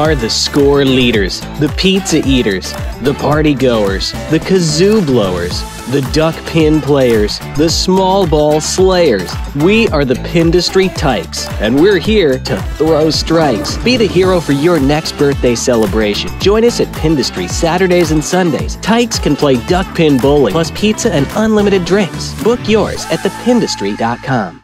are the score leaders, the pizza eaters, the party goers, the kazoo blowers, the duck pin players, the small ball slayers. We are the Pindustry Tykes, and we're here to throw strikes. Be the hero for your next birthday celebration. Join us at Pindustry Saturdays and Sundays. Tykes can play duck pin bowling, plus pizza and unlimited drinks. Book yours at thepindustry.com.